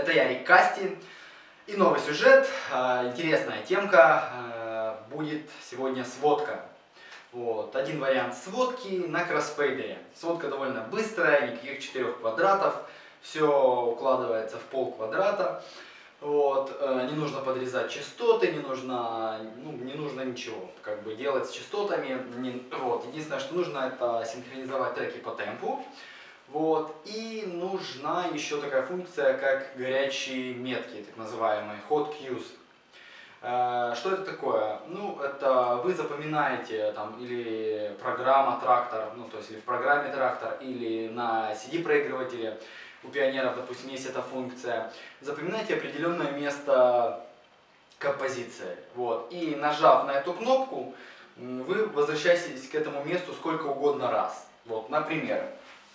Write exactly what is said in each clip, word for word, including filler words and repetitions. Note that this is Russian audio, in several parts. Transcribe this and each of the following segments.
это я, Рик Касти, и новый сюжет, интересная темка, будет сегодня сводка. Вот, один вариант сводки на кроссфейдере. Сводка довольно быстрая, никаких четырех квадратов, все укладывается в пол квадрата. Вот, не нужно подрезать частоты, не нужно, ну, не нужно ничего как бы делать с частотами. Не, вот, единственное, что нужно, это синхронизовать треки по темпу. Вот, и нужна еще такая функция, как горячие метки, так называемые hot cues. Что это такое? Ну, это вы запоминаете там или программа трактор, ну, то есть или в программе трактор, или на си ди проигрывателе. У пионеров, допустим, есть эта функция. Запоминайте определенное место композиции. Вот. И нажав на эту кнопку, вы возвращаетесь к этому месту сколько угодно раз. Вот, например.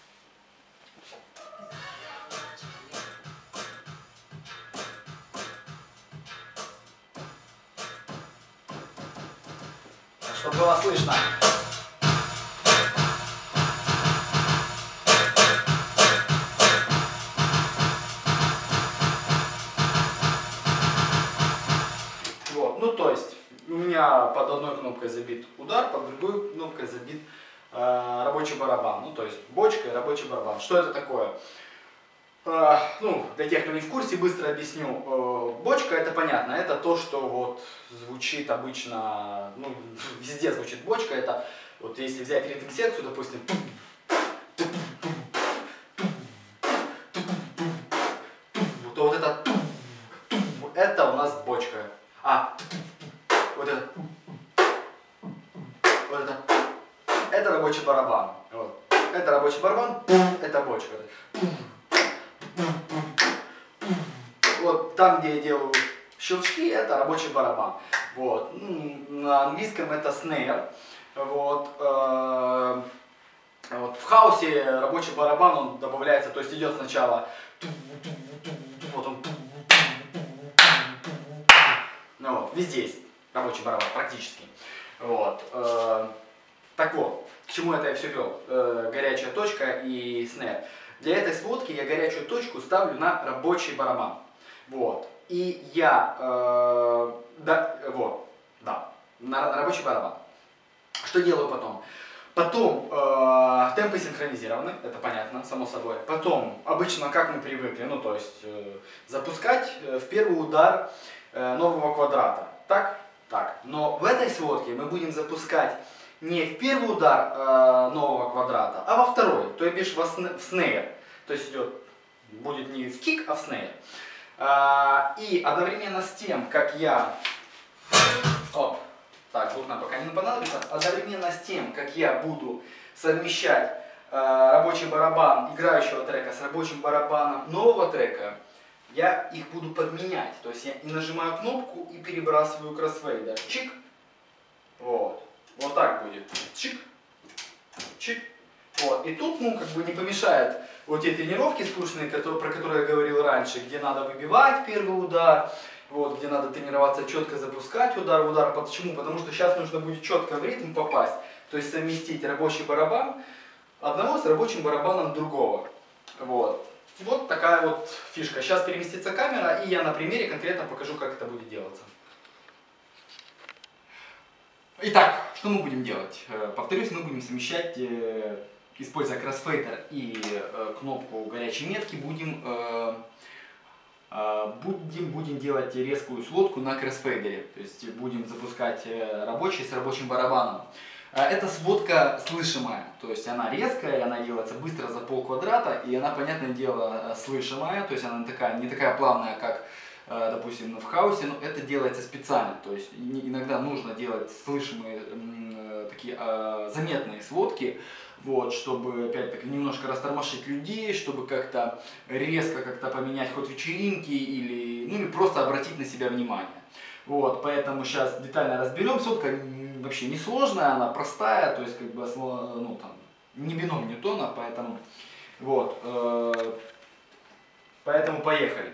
Чтобы было слышно. Вот, ну то есть у меня под одной кнопкой забит удар, под другой кнопкой забит э, рабочий барабан. Ну то есть бочка и рабочий барабан. Что это такое? Э, ну, для тех, кто не в курсе, быстро объясню. Э, бочка, это понятно, это то, что вот звучит обычно, ну, везде звучит бочка. Это вот если взять ритм-секцию, допустим, то вот это это у нас бочка. А вот это вот это это рабочий барабан. Вот. Это рабочий барабан, это бочка. Вот там, где я делаю щелчки, это рабочий барабан. Вот. На английском это снейр. Вот. Вот. В хаусе рабочий барабан он добавляется, то есть идет сначала вот он, ну, вот. Везде есть рабочий барабан практически. Вот. Так вот, к чему это я все вел? Горячая точка и снейр. Для этой сводки я горячую точку ставлю на рабочий барабан. Вот. И я, э, да, вот, да, на, на рабочий барабан. Что делаю потом? Потом э, темпы синхронизированы, это понятно, само собой. Потом, обычно, как мы привыкли, ну, то есть, э, запускать в первый удар э, нового квадрата. Так? Так. Но в этой сводке мы будем запускать не в первый удар э, нового квадрата, а во второй, то бишь в, в снейр. То есть идет, будет не в кик, а в снейр. Э, и одновременно с тем, как я... О, так, тут нам пока не понадобится. Одновременно с тем, как я буду совмещать э, рабочий барабан играющего трека с рабочим барабаном нового трека, я их буду подменять. То есть я и нажимаю кнопку и перебрасываю кроссфейдер. Чик. Вот. Вот так будет. Чик. Чик. Вот. И тут, ну, как бы не помешает вот те тренировки скучные, которые, про которые я говорил раньше, где надо выбивать первый удар, вот, где надо тренироваться четко запускать удар в удар. Почему? Потому что сейчас нужно будет четко в ритм попасть, то есть совместить рабочий барабан одного с рабочим барабаном другого. Вот. Вот такая вот фишка. Сейчас переместится камера, и я на примере конкретно покажу, как это будет делаться. Итак, что мы будем делать? Повторюсь, мы будем совмещать, используя кроссфейдер и кнопку горячей метки, будем, будем, будем делать резкую сводку на кроссфейдере. То есть будем запускать рабочий с рабочим барабаном. Эта сводка слышимая, то есть она резкая, она делается быстро за пол квадрата, и она, понятное дело, слышимая, то есть она такая, не такая плавная, как, допустим, в хаусе, но это делается специально, то есть иногда нужно делать слышимые, такие заметные сводки, вот, чтобы, опять-таки, немножко растормошить людей, чтобы как-то резко как-то поменять ход вечеринки или, ну, или просто обратить на себя внимание. Вот, поэтому сейчас детально разберем. Сводка вообще несложная, она простая, то есть как бы ну, там, не бином Ньютона, поэтому вот, э, поэтому поехали.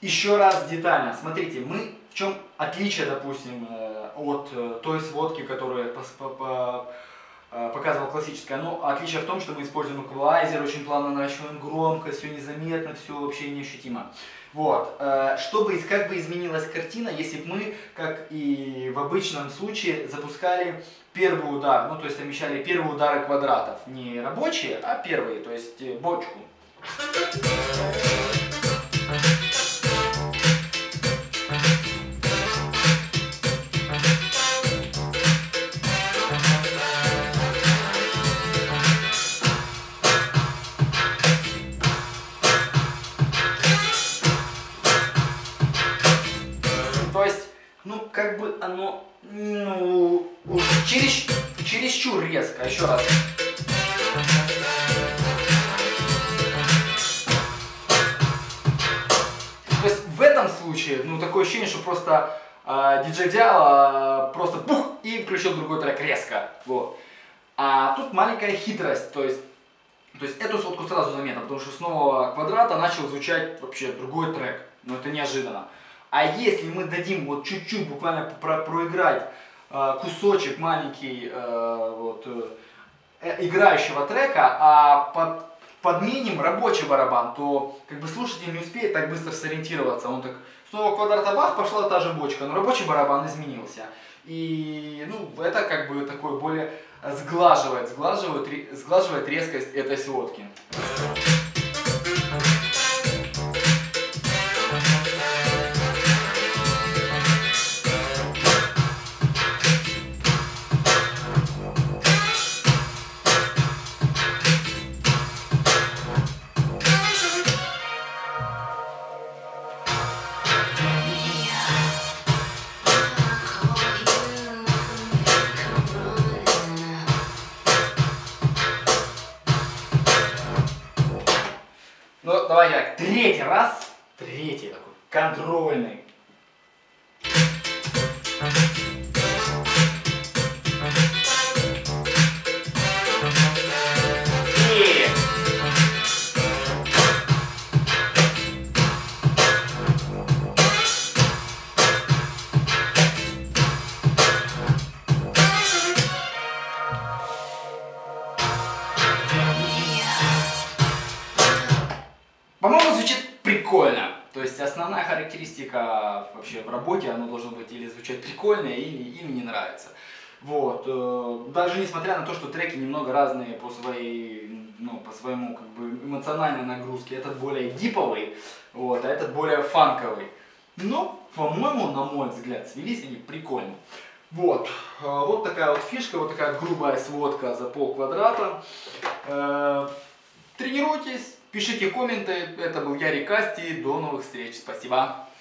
Еще раз детально. Смотрите, мы в чем отличие, допустим, от той сводки, которую показывал классическая. Ну, отличие в том, что мы используем эквалайзер, очень плавно наращиваем громкость, все незаметно, все вообще неощутимо. Вот. Чтобы, как бы изменилась картина, если бы мы, как и в обычном случае, запускали первый удар, ну, то есть совмещали первые удары квадратов. Не рабочие, а первые, то есть бочку. То есть, ну, как бы оно, ну, через, чересчур резко. Еще раз. То есть, в этом случае, ну, такое ощущение, что просто э, диджей взял, э, просто пух, и включил другой трек резко. Вот. А тут маленькая хитрость, то есть, то есть эту сводку сразу заметно, потому что с нового квадрата начал звучать вообще другой трек. Но это неожиданно. А если мы дадим вот чуть-чуть буквально про проиграть э, кусочек маленький э, вот, э, играющего трека, а под, подменим рабочий барабан, то как бы слушатель не успеет так быстро сориентироваться. Он так снова квадрата бах, пошла та же бочка, но рабочий барабан изменился. И ну, это как бы такое более сглаживает, сглаживает, сглаживает резкость этой сводки. Ну, давайте так, третий раз, третий такой, контрольный. И... По-моему, звучит прикольно. То есть основная характеристика вообще в работе, оно должно быть или звучать прикольно, или, или не нравится. Вот. Даже несмотря на то, что треки немного разные по своей, ну, по своему как бы эмоциональной нагрузке. Этот более диповый, вот, а этот более фанковый. Но, по-моему, на мой взгляд, свелись они прикольно. Вот. Вот такая вот фишка, вот такая грубая сводка за пол квадрата. Тренируйтесь. Пишите комменты. Это был Ярик Касти. До новых встреч. Спасибо.